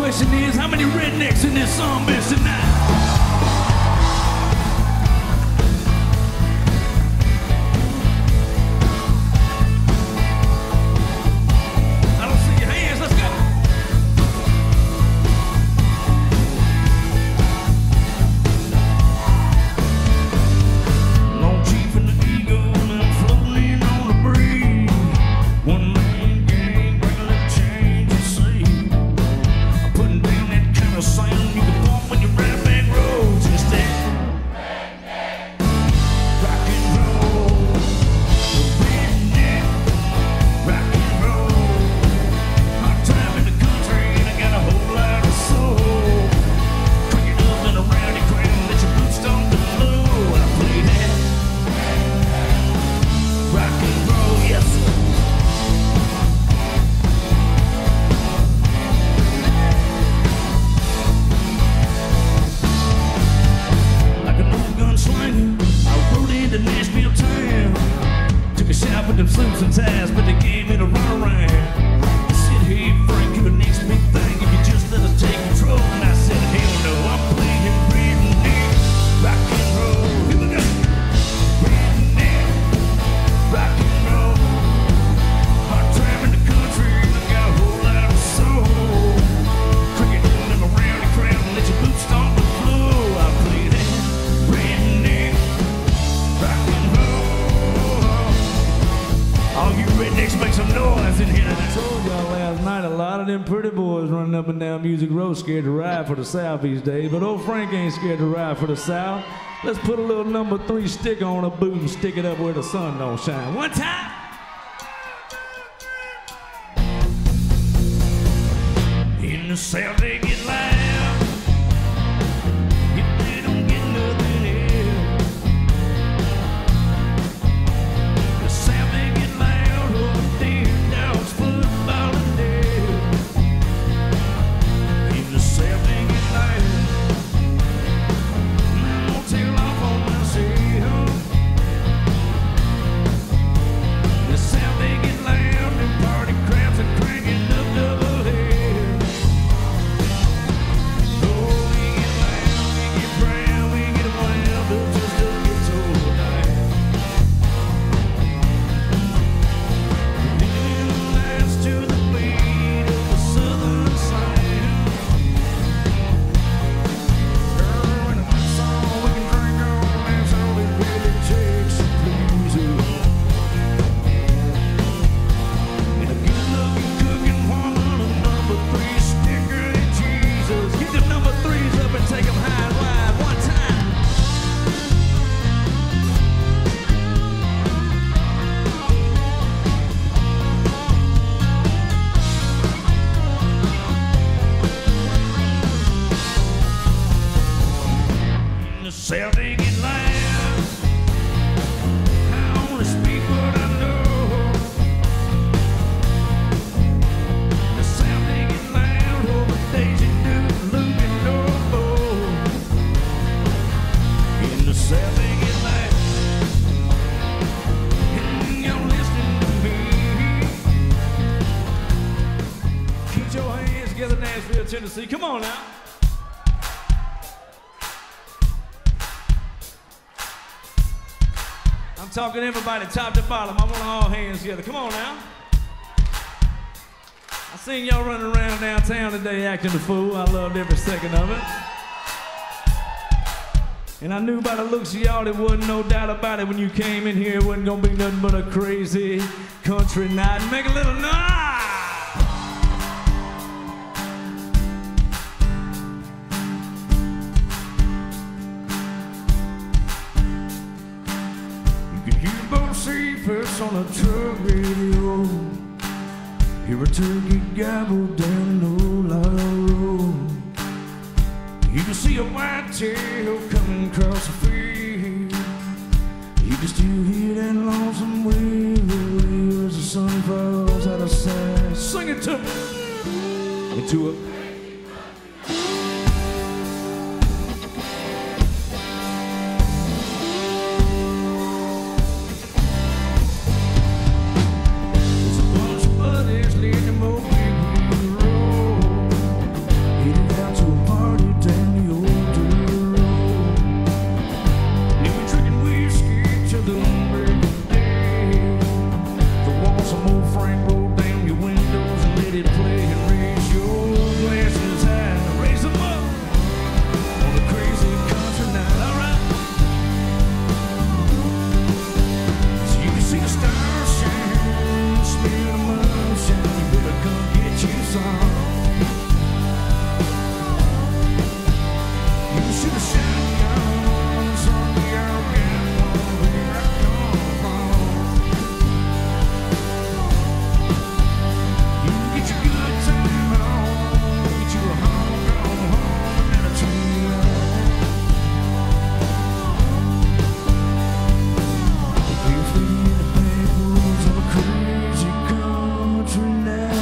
question is, how many rednecks in this song bitch tonight? Nashville town. Took a shot with them suits and ties, but they gave me the runaround. They said, hey Frank, you're the next big thing if you just let us take control. And I said, hell no, I'm playing redneck rock and roll. Here we go. Redneck rock and roll. Hard time in the country, I got a whole lot of soul. Cricket in around the crowd and let your boots stomp the floor. I play that redneck rock and roll. All you rednecks make some noise in here. I told y'all last night a lot of them pretty boys running up and down Music Road scared to ride for the South these days, but old Frank ain't scared to ride for the South. Let's put a little number 3 sticker on a boot and stick it up where the sun don't shine. One time. In the South they get loud. If they don't get nothing else. The South they get loud over there, dogs, football and dead. In the South they get loud. I'm gonna tail off on myself. The South they get loud, them party crowds are cranking up double head. Oh, we get loud, we get proud, we get wild, but just don't get so loud. Living lives to the beat of the southern sound. Girl, in a good song we can drink on, that's all it really takes to please us. And a good-looking cooking woman, a number 3 sticker and Jesus. Get them number 3s up and take them high and wide one time. In the South they get loud. I only speak what I know. The South they get loud over Daisy Duke, Luke and Norbo. In the South they get loud. And y'all listening to me. Keep your hands together, Nashville, Tennessee. Come on now. I'm talking to everybody, top to bottom. I want all hands together. Come on now. I seen y'all running around downtown today acting a fool. I loved every second of it. And I knew by the looks of y'all there wasn't no doubt about it when you came in here. It wasn't gonna be nothing but a crazy country night. Make a little noise. You can hear both seatbelts on a truck radio. Hear a turkey gobble down the old auto road. You can see a white tail coming across the field. You can still hear that lonesome wail as the sun falls out of sight. Sing it to me. Into it. There's a bunch of buddies leading them over the road. should have shotgun some of your gun where I come from. You can get your good time on, get you a home and a tree. If we in the backwoods of a crazy country now.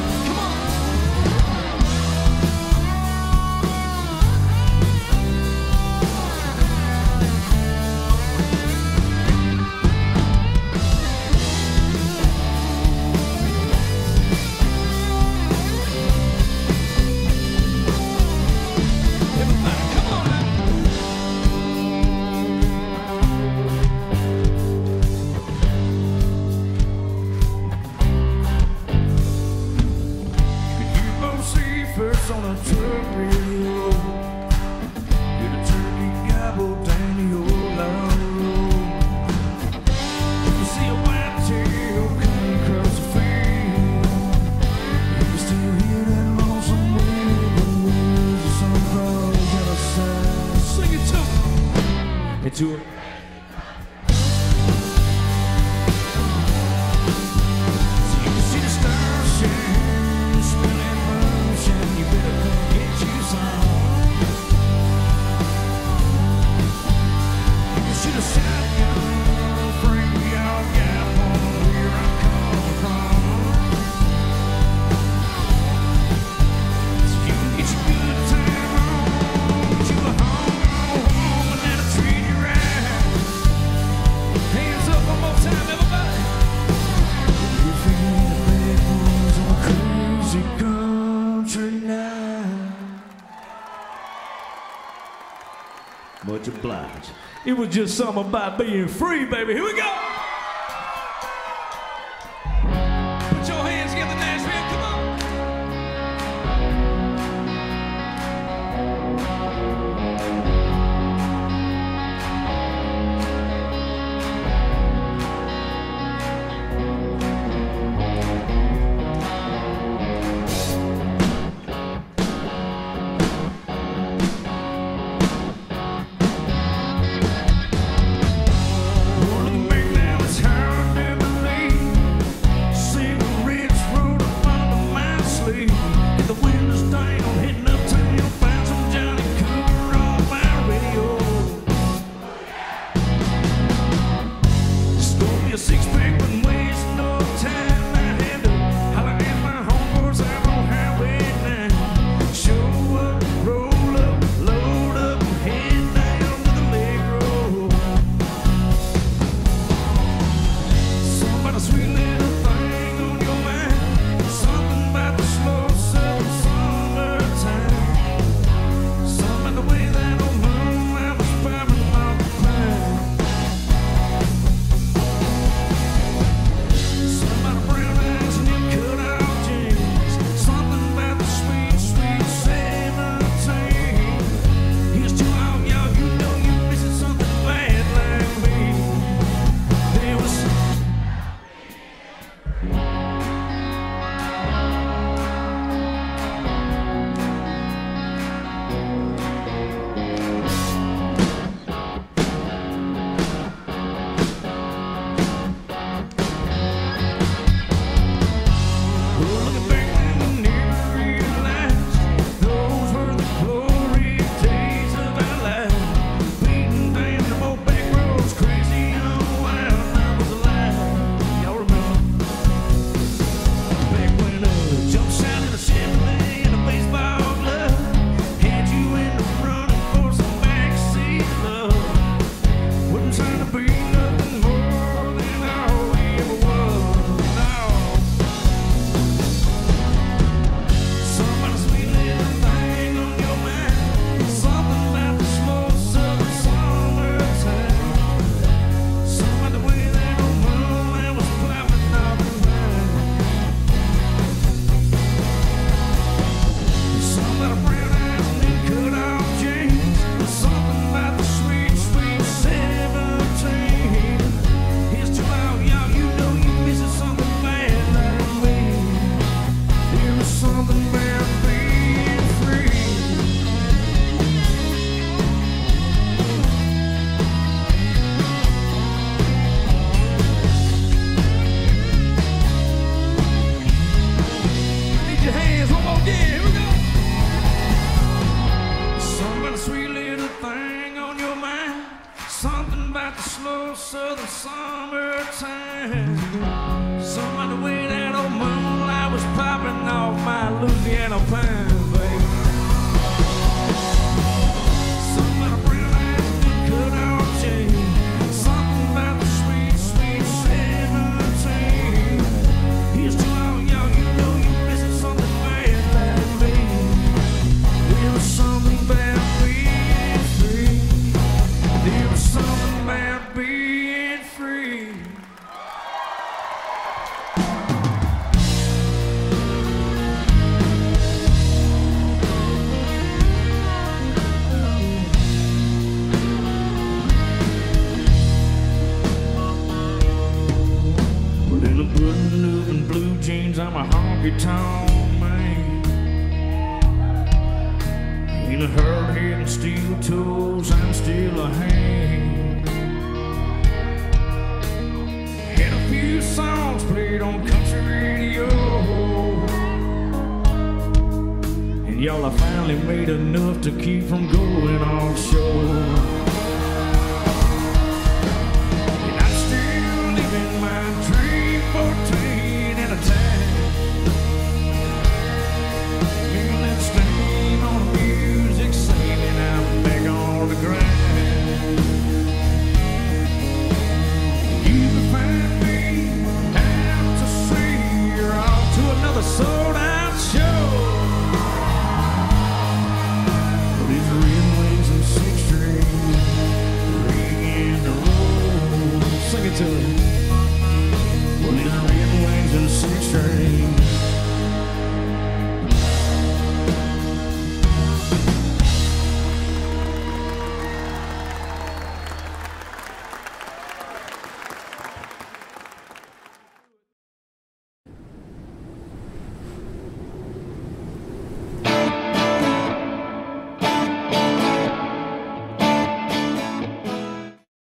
First on a truck radio, get a turkey gobble down the old long road. You see a whitetail coming across the field. You can still hear that lonesome wailing wheels of some crows at a side. Sing it to me. Into it. So you can see the stars shine, spinning motion. You better come get you some. You can shoot a shotgun, bring your gal home where I come from. So you can get your good time on, get you a home and that'll treat you right. Hands up one more time, everybody. If you're in the backwoods of a crazy country now. Much obliged. It was just something about being free, baby. Here we go. Put your hands together, Nashville. Come on. Looking back now, it's hard to believe. Cigarettes rolled up under my sleeve. Get the windows down, hitting uptown, find some Johnny Cooper on my radio. Stole me a six-pack, but wasting no time. I had to holler at my homeboys out on Highway 9. Show up, roll up, load up, head down to the leg road. Something about a sweet little thing on your mind. Something about the slow southern summertime. Something about the way that old moonlight was popping off the pine. Something about the brown eyes and them cut-off jeans. Something about the sweet, sweet 17. Here's to all y'all, you know you're missing something bad like me. There was looking back and you realize those were the glory days of our Something about the slow southern summertime. Something the way that old moonlight was popping off my Louisiana pine, baby. Something about a brown-eyed cut-off chain. Something about the sweet, sweet 17. Here's to all y'all, you know you're missing something bad like me. There was something about being free. There was something about being free. Well, in a button-up and blue jeans, I'm a honky-tonk man. In a hard head and steel toes, I'm still a hand. Had a few songs played on country radio, and y'all, I finally made enough to keep from going offshore. And I'm still living my dream, 14 at a time. Feeling that stain on the music, singing out back on the grind. You can find me out to sea or off to another sold-out show. These red wings and six strings begin to roll. Sing it to me.